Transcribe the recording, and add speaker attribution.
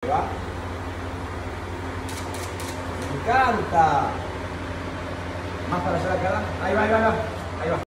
Speaker 1: va. Me encanta. Más para allá de acá. Ahí va, ahí va, ahí va. Ahí va.